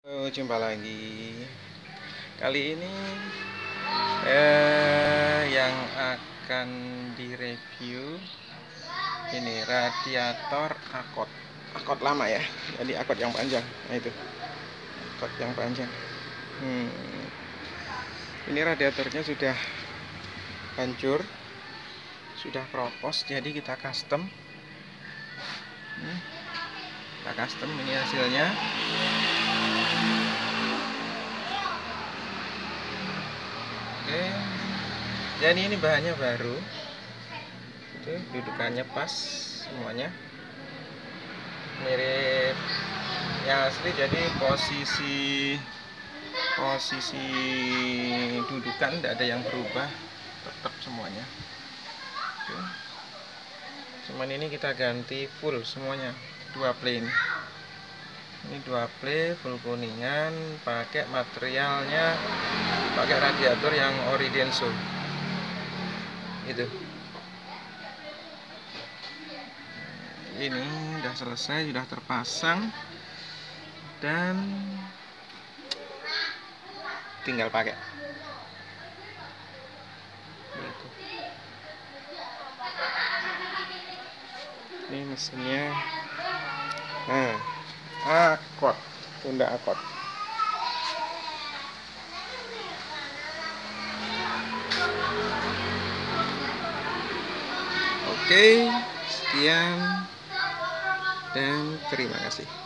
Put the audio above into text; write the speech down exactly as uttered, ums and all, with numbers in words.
Halo, jumpa lagi. Kali ini eh, yang akan direview ini radiator akot, akot lama ya. Jadi akot yang panjang. Nah itu, akot yang panjang. Hmm. Ini radiatornya sudah hancur, sudah kropos. Jadi kita custom. Hmm. Kita custom ini hasilnya. Oke, jadi ini bahannya baru, itu dudukannya pas semuanya, mirip yang asli. Jadi posisi posisi dudukan tidak ada yang berubah, tetap semuanya. Oke. Cuman ini kita ganti full semuanya, dua plane. Ini dua play full kuningan, pakai materialnya, pakai radiator yang ori Denso. Itu. Ini udah selesai, sudah terpasang dan tinggal pakai. Gitu. Ini mesinnya. Nah, akot, tunda akot. Oke, sekian dan terima kasih.